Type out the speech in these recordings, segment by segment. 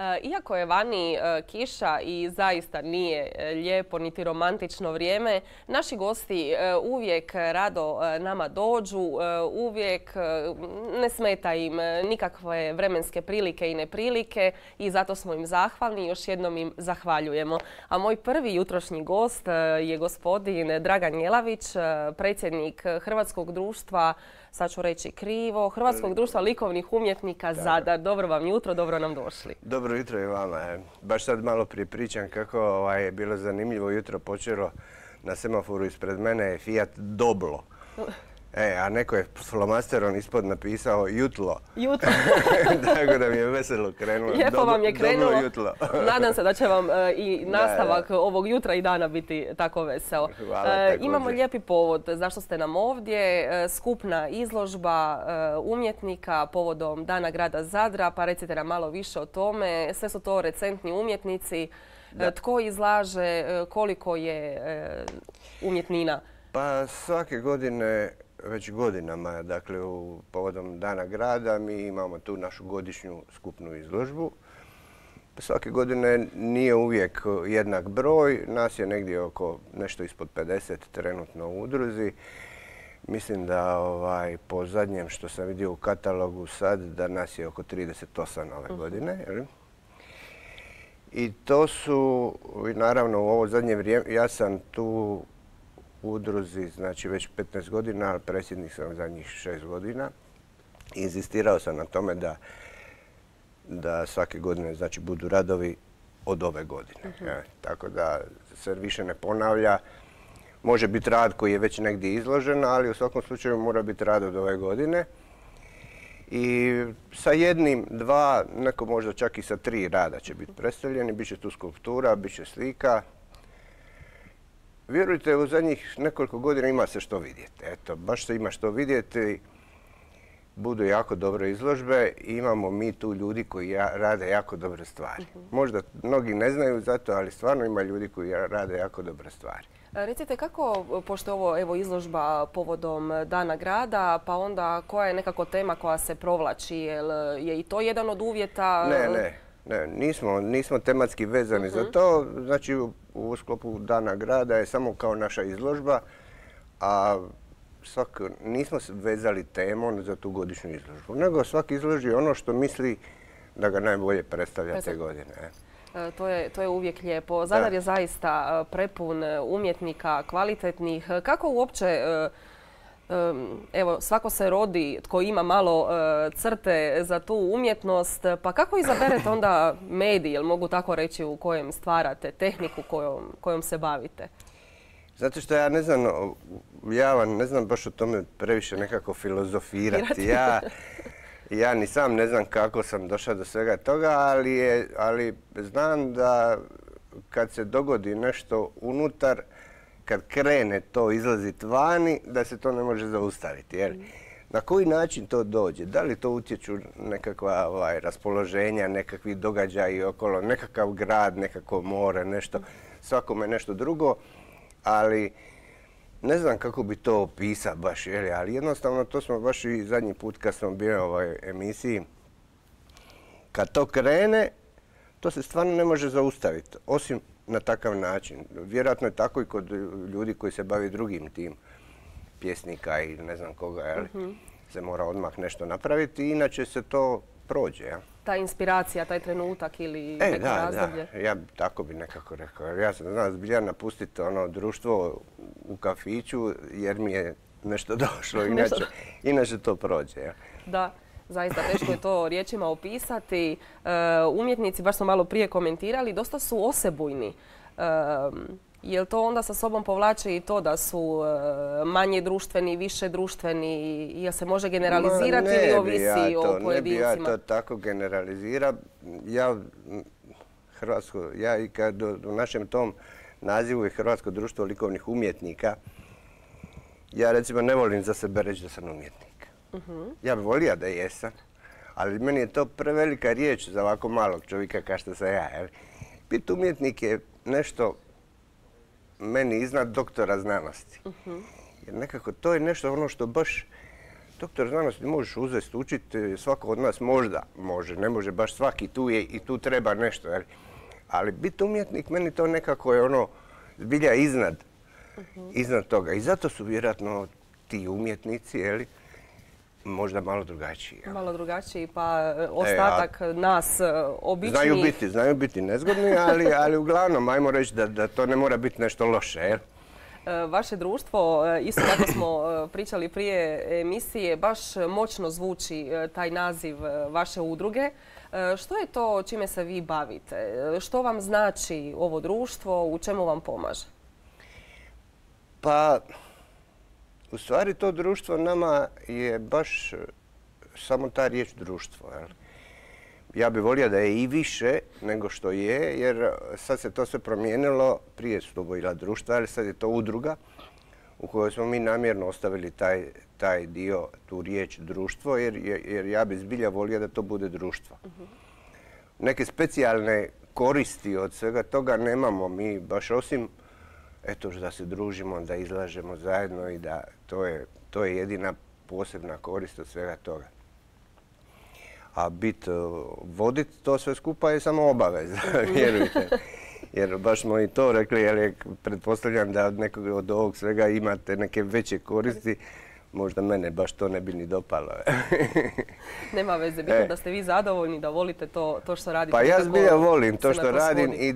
Iako je vani kiša i zaista nije lijepo niti romantično vrijeme, naši gosti uvijek rado nama dođu, uvijek ne smeta im nikakve vremenske prilike i neprilike i zato smo im zahvalni i još jednom im zahvaljujemo. A moj prvi jutrošnji gost je gospodin Dragan Jelavić, predsjednik Hrvatskog društva, sad ću reći krivo, Hrvatskog društva likovnih umjetnika Zadar. Dobro vam jutro, dobro nam došli. Dobro jutro i vama. Baš sad malo prije pričam kako je bilo zanimljivo jutro počelo na semaforu ispred mene je Fiat Doblo. A neko je flomasterom ispod napisao Jutlo. Jutlo. Tako da mi je veselo krenulo. Lijepo vam je krenulo. Dobro jutlo. Nadam se da će vam i nastavak ovog jutra i dana biti tako veseo. Hvala, imamo lijepi povod zašto ste nam ovdje. Skupna izložba umjetnika povodom Dana grada Zadra. Pa recite nam malo više o tome. Sve su to recentni umjetnici. Tko izlaže, koliko je umjetnina? Pa svake godine, već godinama, dakle povodom Dana grada, mi imamo tu našu godišnju skupnu izložbu. Svake godine nije uvijek jednak broj, nas je negdje oko nešto ispod 50 trenutno u udruzi. Mislim da po zadnjem što sam vidio u katalogu sad, da nas je oko 38 ove godine. I to su, naravno u ovo zadnje vrijeme, ja sam tu u udruzi, znači već 15 godina, ali predsjednik sam zadnjih 6 godina. Inzistirao sam na tome da svake godine znači, budu radovi od ove godine. Tako da se više ne ponavlja. Može biti rad koji je već negdje izložen, ali u svakom slučaju mora biti rad od ove godine. I sa jednim, dva, neko možda čak i sa 3 rada će biti predstavljeni. Biće tu skulptura, biće slika. Vjerujte, u zadnjih nekoliko godina ima se što vidjeti. Eto, baš se ima što vidjeti. Budu jako dobre izložbe i imamo mi tu ljudi koji rade jako dobre stvari. Možda mnogi ne znaju za to, ali stvarno ima ljudi koji rade jako dobre stvari. Recite kako, pošto je ovo izložba povodom Dana grada, pa onda koja je nekako tema koja se provlači? Je i to jedan od uvjeta? Ne, nismo tematski vezani za to. Znači u sklopu Dana grada je samo kao naša izložba, a nismo vezali temom za tu godišnju izložbu, nego svaki izloži ono što misli da ga najbolje predstavlja te godine. To je uvijek lijepo. Zadar je zaista prepun umjetnika, kvalitetnih. Kako uopće, evo, svako se rodi tko ima malo crte za tu umjetnost, pa kako izaberete onda medij, jel mogu tako reći, u kojem stvarate, tehniku kojom se bavite? Zato što ja ne znam baš o tome previše nekako filozofirati. Ja ni sam ne znam kako sam došao do svega toga, ali znam da kad se dogodi nešto unutar, kad krene to izlaziti vani, da se to ne može zaustaviti. Jer na koji način to dođe? Da li to utječu nekakva raspoloženja, nekakvi događaji okolo, nekakav grad, nekako more, nešto, svakome nešto drugo, ali ne znam kako bi to opisao baš, ali jednostavno to smo baš i zadnji put kad smo bili u ovoj emisiji, kad to krene, to se stvarno ne može zaustaviti, osim na takav način. Vjerojatno je tako i kod ljudi koji se bavi drugim tim pjesnika i ne znam koga, se mora odmah nešto napraviti, inače se to prođe. Ta inspiracija, taj trenutak ili neko razdoblje? Da, ja tako bi nekako rekao. Ja sam znao zbilja napustiti društvo u kafiću jer mi je nešto došlo, inače to prođe. Da, zaista teško je to riječima opisati. Umjetnici, baš smo malo prije komentirali, dosta su osebujni. Jel to onda sa sobom povlači i to da su manje društveni, više društveni, jel se može generalizirati ili ovisi o pojedincima? Ne bi ja to tako generalizirao. Ja i kad u našem tom nazivu je Hrvatsko društvo likovnih umjetnika, ja recimo ne volim za sebe reći da sam umjetnik. Ja bih volio da jesam, ali meni je to prevelika riječ za ovako malog čovjeka kao što sam ja. Biti umjetnik je nešto meni iznad doktora znanosti. Jer nekako to je nešto ono što baš, doktor znanosti možeš uzeti, učiti, svako od nas možda može, ne može baš svaki, tu je i tu treba nešto. Jel? Ali biti umjetnik, meni to nekako je ono zbilja iznad toga. I zato su vjerojatno ti umjetnici, jeli, možda malo drugačiji. Ja. Malo drugačiji, pa ostatak nas običnih... Znaju biti nezgodni, ali uglavnom, ajmo reći da to ne mora biti nešto loše. Jel? Vaše društvo, isto kako smo pričali prije emisije, baš moćno zvuči taj naziv vaše udruge. Što je to čime se vi bavite? Što vam znači ovo društvo? U čemu vam pomaže? Pa, u stvari to društvo nama je baš samo ta riječ društvo. Jel? Ja bih volio da je i više nego što je, jer sad se to sve promijenilo. Prije su to bila društva, ali sad je to udruga u kojoj smo mi namjerno ostavili taj dio, tu riječ društvo, jer ja bih zbilja volio da to bude društvo. Neke specijalne koristi od svega toga nemamo mi, baš osim eto da se družimo, da izlažemo zajedno i da to je jedina posebna korist od svega toga. A voditi to sve skupa je samo obaveza, vjerujte. Jer baš smo i to rekli, jer pretpostavljam da od ovog svega imate neke veće koristi. Možda mene baš to ne bi ni dopalo. Nema veze, bitno da ste vi zadovoljni, da volite to što radite. Pa ja zbilja volim to što radim i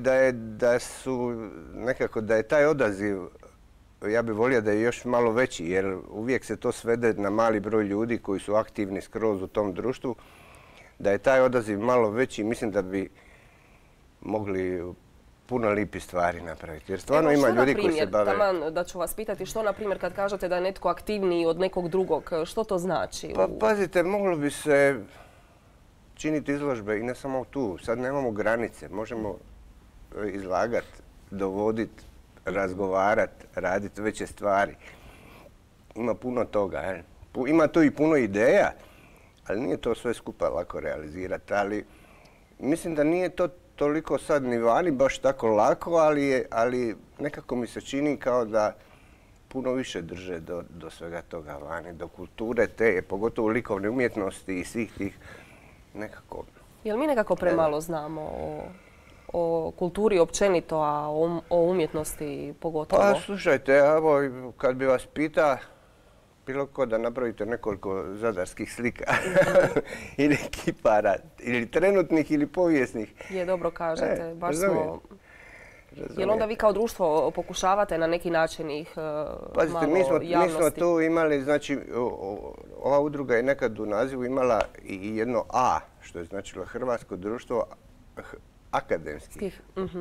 da je taj odaziv, ja bih volio da je još malo veći, jer uvijek se to svede na mali broj ljudi koji su aktivni skroz u tom društvu. Da je taj odaziv malo veći, mislim da bi mogli puno lipi stvari napraviti. Jer stvarno ima ljudi koji se bave... Taman da ću vas pitati, što na primjer kad kažete da je netko aktivniji od nekog drugog, što to znači? Pa pazite, moglo bi se činiti izložbe i ne samo tu. Sad nemamo granice, možemo izlagati, dovoditi, razgovarati, raditi veće stvari. Ima puno toga. Ima tu i puno ideja, ali nije to sve skupa lako realizirati. Ali mislim da nije to toliko sad ni vani baš tako lako, ali nekako mi se čini kao da puno više drže do svega toga vani, do kulture te, pogotovo likovne umjetnosti i svih tih nekako... Jel mi nekako premalo znamo o kulturi općenito, a o umjetnosti pogotovo? Pa slušajte, evo, kad bi vas pita bilo ko da napravite nekoliko zadarskih slika ili kipara, ili trenutnih ili povijesnih. Je, dobro kažete, baš smo... Jel onda vi kao društvo pokušavate na neki način ih malo javnosti? Mi smo tu imali, znači, ova udruga je nekad u nazivu imala i jedno A, što je značilo Hrvatsko društvo akademskih.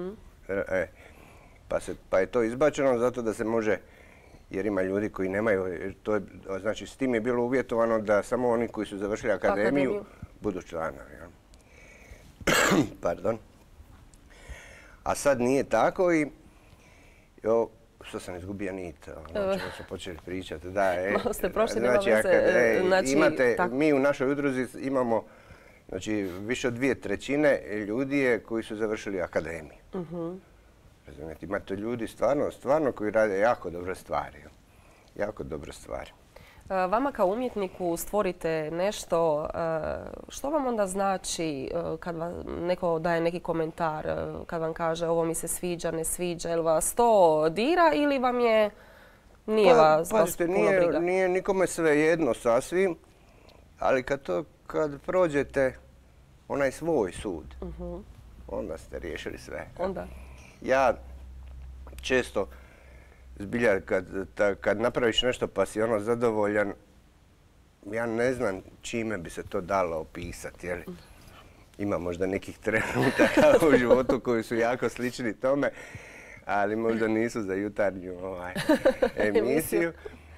Pa je to izbačeno zato da se može, jer ima ljudi koji nemaju, znači s tim je bilo uvjetovano da samo oni koji su završili akademiju budu članovi. Pardon. A sad nije tako i što sam izgubio nit, čemu smo počeli pričati. Malo ste prošli, nema veze. Mi u našoj udruzi imamo više od 2/3 ljudi koji su završili akademiju. Imate ljudi stvarno koji rade jako dobre stvari. Jako dobre stvari. Vama kao umjetniku stvorite nešto, što vam onda znači kad vam neko daje neki komentar, kad vam kaže ovo mi se sviđa, ne sviđa, jel vas to dira ili vam je, nije vas puno briga? Nije nikome sve jedno sasvim, ali kad prođete onaj svoj sud, onda ste riješili sve. Ja često zbilja, kad napraviš nešto pa si zadovoljan, ja ne znam čime bi se to dalo opisati. Ima možda nekih trenutaka u životu koji su jako slični tome, ali možda nisu za jutarnju emisiju.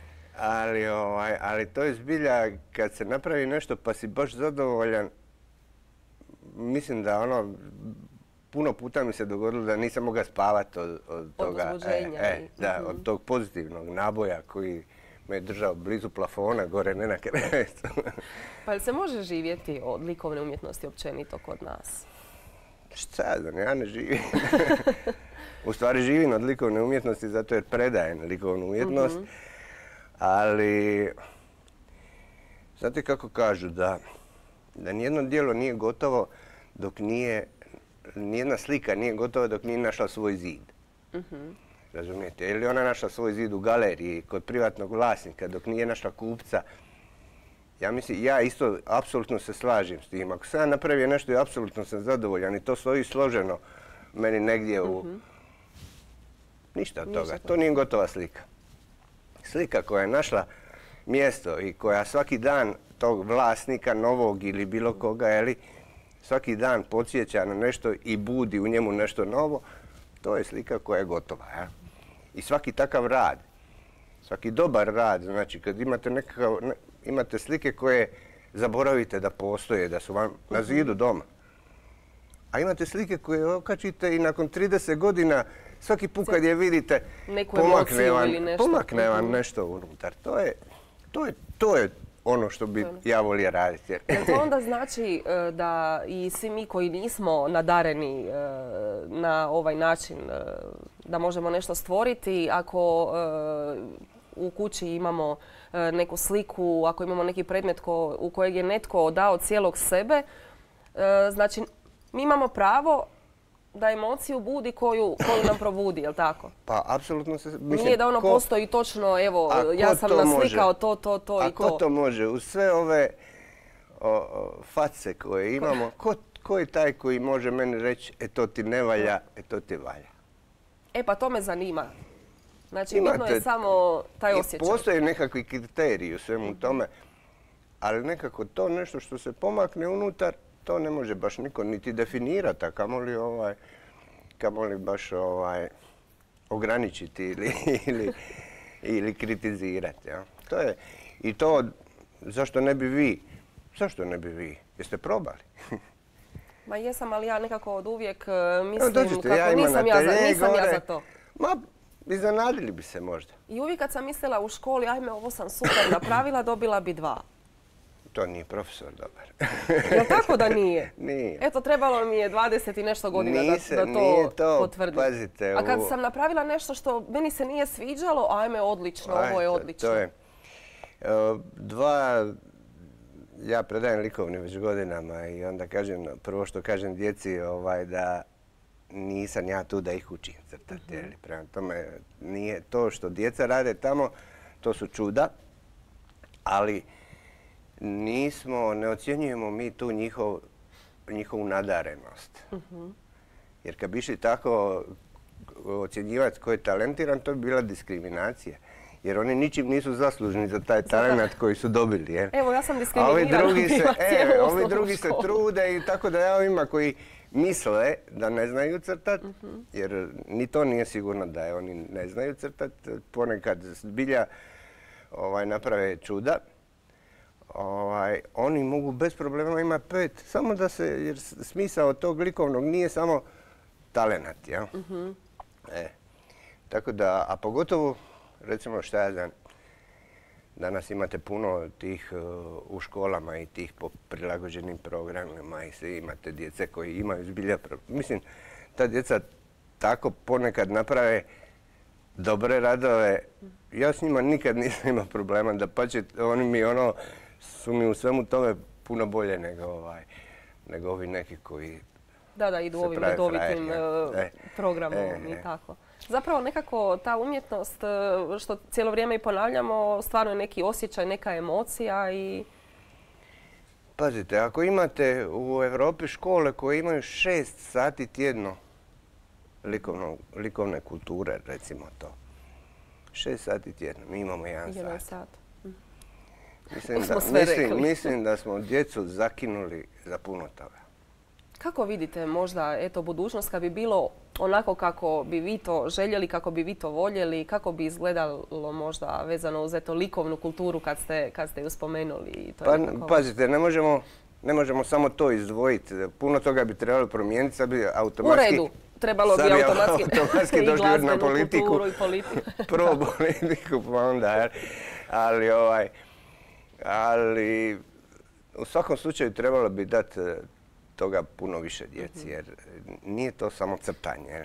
Ali to je zbilja, kad se napravi nešto pa si baš zadovoljan, mislim da puno puta mi se dogodilo da nisam mogao spavati od toga. Od tog pozitivnog naboja koji me je držao blizu plafona, gore ne na krevetu. Pa li se može živjeti od likovne umjetnosti općenito kod nas? Šta znam, ja ne živim. U stvari živim od likovne umjetnosti zato jer predajem likovnu umjetnost. Ali Znate kako kažu da nijedno djelo nije gotovo dok nijedna slika nije gotova dok nije našla svoj zid. Razumijete? Ili ona našla svoj zid u galeriji kod privatnog vlasnika dok nije našla kupca. Ja isto apsolutno se slažem s tim. Ako sam ja napravio nešto i apsolutno sam zadovoljan i to stoji složeno meni negdje u... Ništa od toga. To nije gotova slika. Slika koja je našla mjesto i koja svaki dan tog vlasnika novog ili bilo koga, svaki dan podsjeća na nešto i budi u njemu nešto novo, to je slika koja je gotova. Ja? I svaki takav rad, svaki dobar rad, znači kad imate slike koje zaboravite da postoje, da su vam na zidu doma. A imate slike koje okačite i nakon 30 godina svaki put kad je vidite pomakne vam nešto unutar. To je ono što bi ja volio raditi. To onda znači da i svi mi koji nismo nadareni na ovaj način da možemo nešto stvoriti, ako u kući imamo neku sliku, ako imamo neki predmet u kojeg je netko dao cijelog sebe, znači mi imamo pravo da emociju budi koju nam probudi, jel tako? Pa, apsolutno se... Nije da ono postoji točno, evo, ja sam naslikao to i to. A ko to može? Uz sve ove face koje imamo, ko je taj koji može meni reći to ti ne valja, to ti valja? Pa to me zanima. Znači, bitno je samo taj osjećaj. Postoje nekakvi kriteriji u svemu tome, ali nekako to nešto što se pomakne unutar, to ne može baš niko niti definirati, a kamoli baš ograničiti ili kritizirati. Ja. I to, zašto ne bi vi? Zašto ne bi vi? Jeste probali? Ma jesam, ali ja nekako od uvijek mislim kako nisam ja za to. Ma, iznenadili bi se možda. I uvijek kad sam mislila u školi, ajme, ovo sam super napravila, dobila bi 2. To nije profesor dobar. Jel tako da nije? Nije. Eto, trebalo mi je 20 i nešto godina da to potvrdim. Pazite, a kad sam napravila nešto što meni se nije sviđalo, ajme, odlično, ovo je odlično. Ja predajem likovni već godinama i onda prvo što kažem djeci da nisam ja tu da ih učim crtati. Prema tome, nije to što djeca rade tamo, to su čuda, ali ne ocjenjujemo mi tu njihovu nadarenost. Jer kad bi išli tako ocjenjivati ko je talentiran, to bi bila diskriminacija. Jer oni ničim nisu zaslužni za taj talent koji su dobili. Evo, ja sam diskriminirana. Ovi drugi se trude i tako da ja ovima koji misle da ne znaju crtati, jer ni to nije sigurno da oni ne znaju crtati, ponekad zbilja naprave čuda. Oni mogu bez problema imati 5, samo da se, jer smisao tog likovnog nije samo talenat. Tako da, a pogotovo, recimo šta ja znam, danas imate puno tih u školama i tih po prilagođenim programima i svi imate djece koji imaju zbilja. Mislim, ta djeca tako ponekad naprave dobre radove. Ja s njima nikad nisam imao problema, da pače, oni mi su mi u svemu tome puno bolje nego ovi neki koji Da, idu ovim redovitim programom i tako. Zapravo nekako ta umjetnost, što cijelo vrijeme i ponavljamo, stvarno je neki osjećaj, neka emocija i... Pazite, ako imate u Europi škole koje imaju 6 sati tjedno likovne kulture, recimo to. 6 sati tjedno, mi imamo 1 sat. Mislim da smo djecu zakinuli za puno toga. Kako vidite možda budućnost kad bi bilo onako kako bi vi to željeli, kako bi vi to voljeli, kako bi izgledalo možda vezano uz likovnu kulturu kad ste ju spomenuli? Pazite, ne možemo samo to izdvojiti. Puno toga bi trebalo promijeniti, sad bi automatski... U redu, trebalo bi automatski došli i na politiku. Prvo politiku, pa onda. Ali u svakom slučaju trebalo bi dati toga puno više djeci, jer nije to samo crtanje.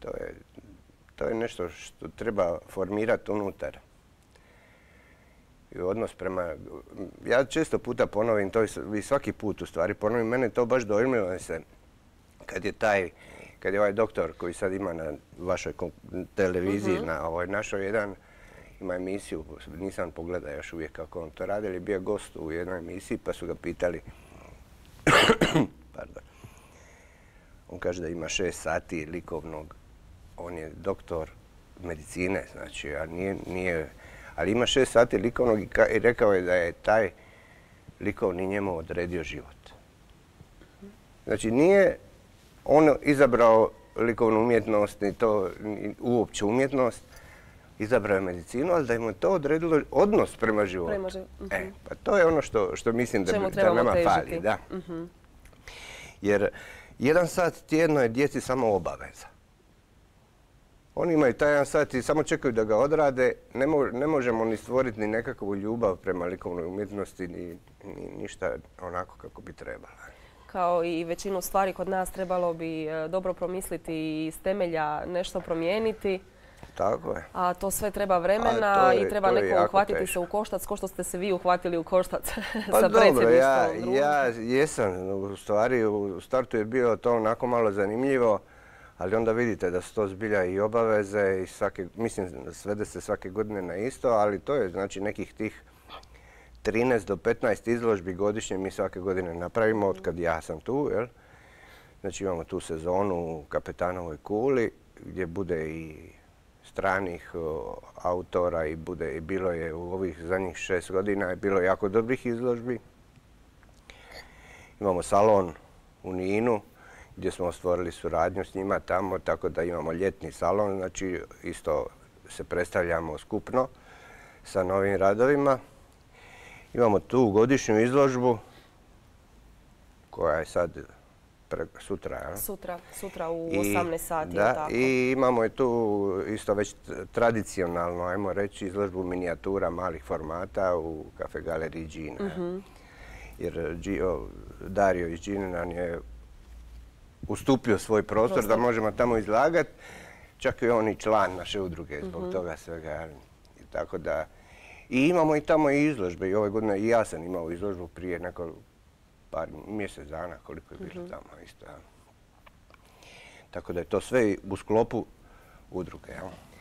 To je nešto što treba formirati unutar. i odnos prema... Ja često puta ponovim to i svaki put u stvari ponovim, mene to baš dojmilo se kad je ovaj doktor koji sad ima na vašoj televiziji, na ovoj našoj ima emisiju, nisam pogledao još uvijek kako on to radi, ali je bio gost u jednoj emisiji pa su ga pitali, pardon, on kaže da ima 6 sati likovnog, on je doktor medicine, znači, a ali ima 6 sati likovnog i rekao je da je taj likovni njemu odredio život. Znači, nije on izabrao likovnu umjetnost, ni to uopće umjetnost, izabrao je medicinu, ali da mu je to odredilo odnos prema životu. Pa to je ono što mislim da nama fali. Da. Jer 1 sat tjedno je djeci samo obaveza. Oni imaju taj 1 sat i samo čekaju da ga odrade. Ne možemo ni stvoriti ni nekakvu ljubav prema likovnoj umjetnosti, ni ništa onako kako bi trebalo. Kao i većinu stvari kod nas trebalo bi dobro promisliti i iz temelja nešto promijeniti. Tako je. A to sve treba vremena i treba neko uhvatiti se u koštac, ko što ste se vi uhvatili u koštac sa predsjedništvom društva. Ja jesam. U stvari, u startu je bilo to onako malo zanimljivo, ali onda vidite da su to zbilja i obaveze i mislim, svede se svake godine na isto, ali to je znači nekih tih 13 do 15 izložbi godišnje mi svake godine napravimo od kad ja sam tu. Jel? Znači imamo tu sezonu u Kapetanovoj kuli gdje bude i stranih autora i bilo je u ovih zadnjih 6 godina je bilo jako dobrih izložbi. Imamo salon u Ninu gdje smo stvorili suradnju s njima tamo, tako da imamo ljetni salon, znači isto se predstavljamo skupno sa novim radovima. Imamo tu godišnju izložbu koja je sad sutra. Sutra u 18 sati. Da, i imamo je tu isto već tradicionalno, ajmo reći, izložbu minijatura malih formata u kafe galeriji Gina. Jer Dario iz Gine nam je ustupio svoj prostor da možemo tamo izlagati. Čak i on i član naše udruge zbog toga svega. Tako da... I imamo i tamo i izložbe. I ove godine i ja sam imao izložbu prije par mjesec dana koliko je bilo tamo isto. Tako da je to sve u sklopu udruge.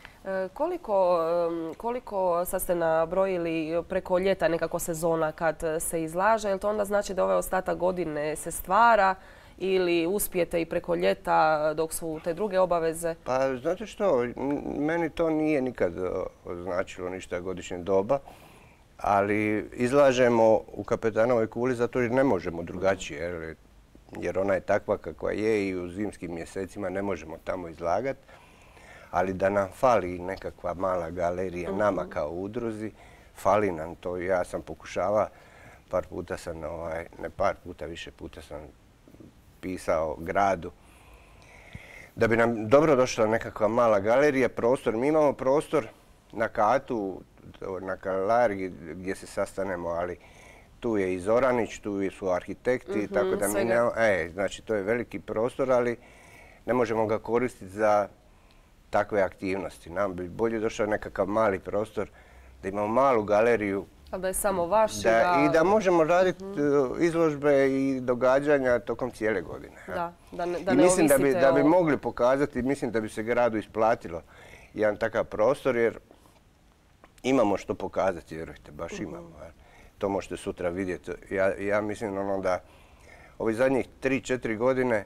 Koliko sad ste nabrojili preko ljeta nekako sezona kad se izlaže, je li to onda znači da ovaj ostatak godine se stvara ili uspijete i preko ljeta dok su te druge obaveze? Pa znate što, meni to nije nikad značilo ništa godišnje doba, ali izlažemo u Kapetanovoj kuli zato jer ne možemo drugačije, jer ona je takva kakva je i u zimskim mjesecima ne možemo tamo izlagati. Ali da nam fali nekakva mala galerija, nama kao udruzi, fali nam to. Ja sam pokušavao, par puta sam, ne par puta, više puta sam pisao gradu da bi nam dobro došla nekakva mala galerija, prostor. Mi imamo prostor na katu, na Kalargi gdje se sastanemo, ali tu je i Zoranić, tu su arhitekti, tako da mi nemamo... Znači, to je veliki prostor, ali ne možemo ga koristiti za takve aktivnosti. Nam bi bolje došao nekakav mali prostor, da imamo malu galeriju. Ali da je samo vaš i da možemo raditi izložbe i događanja tokom cijele godine. Da ne mislim da bi mogli pokazati, mislim da bi se gradu isplatilo jedan takav prostor, jer imamo što pokazati, vjerujte, baš imamo. To možete sutra vidjeti. Ja mislim da ovi zadnjih 3-4 godine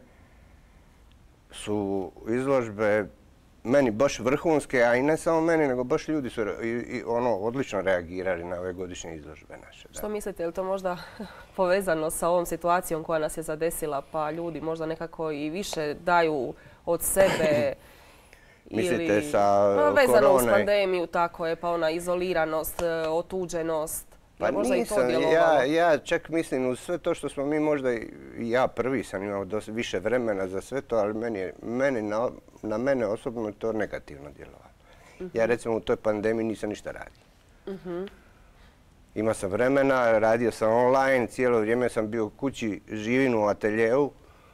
su izložbe meni baš vrhunske, a i ne samo meni, nego baš ljudi su odlično reagirali na ove godišnje izložbe naše. Što mislite, je li to možda povezano sa ovom situacijom koja nas je zadesila, pa ljudi možda nekako i više daju od sebe? Mislite sa korone? Vezano uz pandemiju, tako je, pa ona izoliranost, otuđenost. Pa nisam, ja čak mislim uz sve to što smo mi možda, i ja prvi sam imao više vremena za sve to, ali na mene osobno to negativno djelovalo. Ja recimo u toj pandemiji nisam ništa radio. Imao sam vremena, radio sam online, cijelo vrijeme sam bio u kući, živim u ateljeu.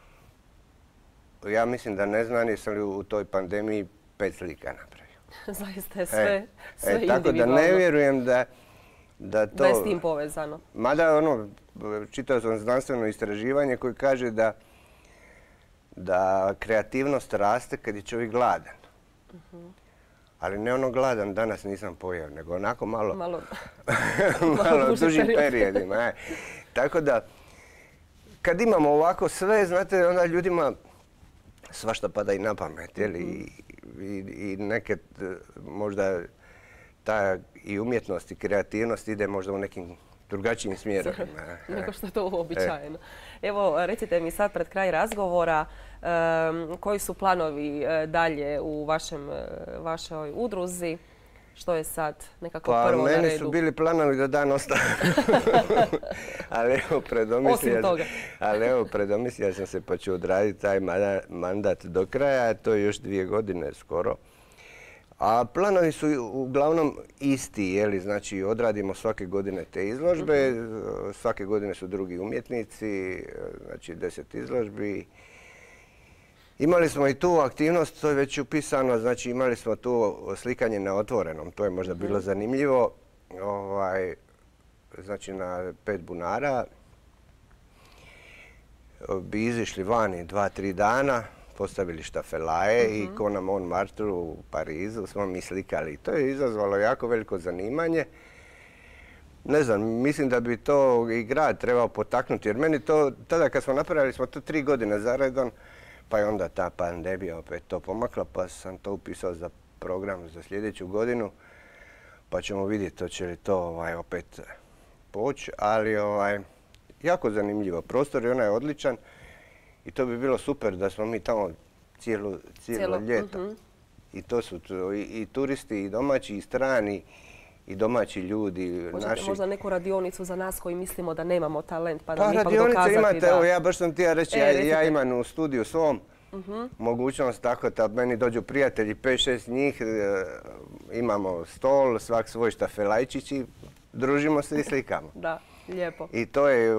Ja mislim da ne znam jesam li u toj pandemiji 5 slika napravio. Zaista je sve individualno. Tako da ne vjerujem da da Da je s tim povezano. Mada čitao sam znanstveno istraživanje koje kaže da kreativnost raste kad je čovjek gladan. Ali ne gladan, danas nisam pojeo, nego onako malo dužim periodima. Tako da, kad imamo ovako sve, znate, onda ljudima svašta pada i na pamet, i neke možda ta i umjetnost i kreativnost ide možda u nekim drugačijim smjerovima. Nego što je to uobičajeno. Evo, recite mi sad pred kraj razgovora koji su planovi dalje u vašoj udruzi? Što je sad nekako prvo na redu? Pa meni su bili planovi da dan ostane. Ali evo, predomislio sam se pa ću odraditi taj mandat do kraja. To je još 2 godine skoro. A planovi su uglavnom isti, znači odradimo svake godine te izložbe. Svake godine su drugi umjetnici, znači 10 izložbi. Imali smo i tu aktivnost, to je već upisano, znači imali smo tu slikanje na otvorenom, to je možda bilo zanimljivo. Znači na 5 bunara bi izišli vani 2-3 dana, postavili štafelaje i ko na Montmartru u Parizu smo mi slikali. To je izazvalo jako veliko zanimanje. Ne znam, mislim da bi to i grad trebao potaknuti, jer meni to, tada kad smo napravili smo to 3 godine zaredom, pa je onda ta pandemija opet to pomakla, pa sam to upisao za program za sljedeću godinu, pa ćemo vidjeti hoće li to opet poći, ali jako zanimljivo. Prostor je onaj odličan i to bi bilo super da smo mi tamo cijelo ljeto. I to su i turisti, i domaći, i strani, i domaći ljudi. Možda neku radionicu za nas koji mislimo da nemamo talent, pa da ipak dokazati da... Pa radionice imate, evo ja baš sam htio reći, ja imam u studiju svom mogućnost tako da meni dođu prijatelji, 5-6 njih, imamo stol, svak svoj štafelajčić i družimo se i slikamo. Da, lijepo. I to je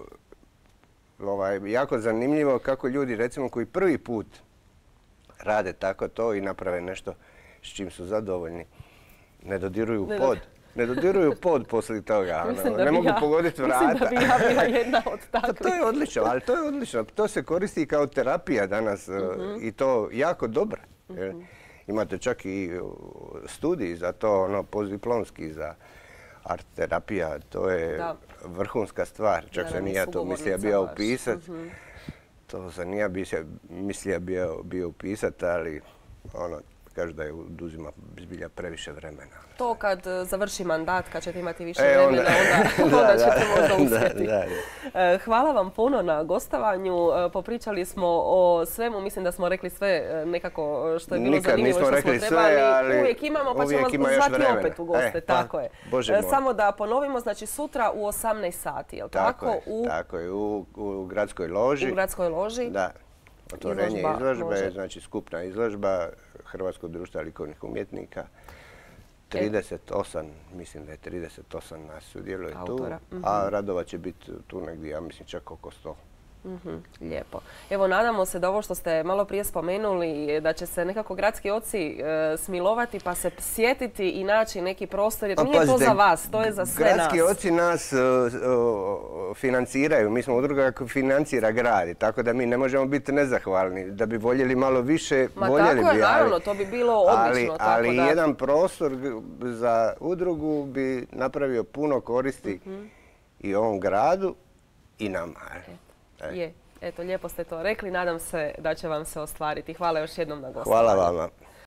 jako zanimljivo kako ljudi, recimo, koji prvi put rade tako to i naprave nešto s čim su zadovoljni, ne dodiruju pod. Ne dodiruju pod poslije toga, ne mogu pogoditi vrata. Mislim da bi ja bila jedna od takvih. To je odlično, ali to je odlično. To se koristi i kao terapija danas i to jako dobra. Imate čak i studij za to, postdiplomski za art terapija. To je vrhunska stvar. Čak sam i ja to mislio bio upisat. To sam i ja mislio bio upisat, ali kažu da je oduzima zbilja previše vremena. To kad završi mandat, kad ćete imati više vremena, onda ćete možda uspjeti. Hvala vam puno na gostovanju. Popričali smo o svemu, mislim da smo rekli sve nekako što je bilo zanimljivo i što smo trebali. Uvijek imamo, pa ćemo vas zvati opet u goste. Tako je. Samo da ponovimo, znači sutra u 18 sati, je li tako? Tako je, u gradskoj loži. U gradskoj loži. Da. Otvorenje izložbe, znači skupna izložba Hrvatskog društva likovnih umjetnika. 38, mislim da je 38 nas sudjeluje tu, a radova će biti tu negdje, ja mislim čak oko 100. Lijepo. Evo, nadamo se da ovo što ste malo prije spomenuli, da će se nekako gradski oci smilovati pa se sjetiti i naći neki prostor, jer nije to za vas, to je za sve nas. Gradski oci nas financiraju, mi smo udruga koja financira grad, tako da mi ne možemo biti nezahvalni. Da bi voljeli malo više, voljeli bi. Tako je, naravno, to bi bilo odlično. Ali jedan prostor za udrugu bi napravio puno koristi i ovom gradu i nama. Je, eto, lijepo ste to rekli. Nadam se da će vam se ostvariti. Hvala još jednom na gostovanju. Hvala vama.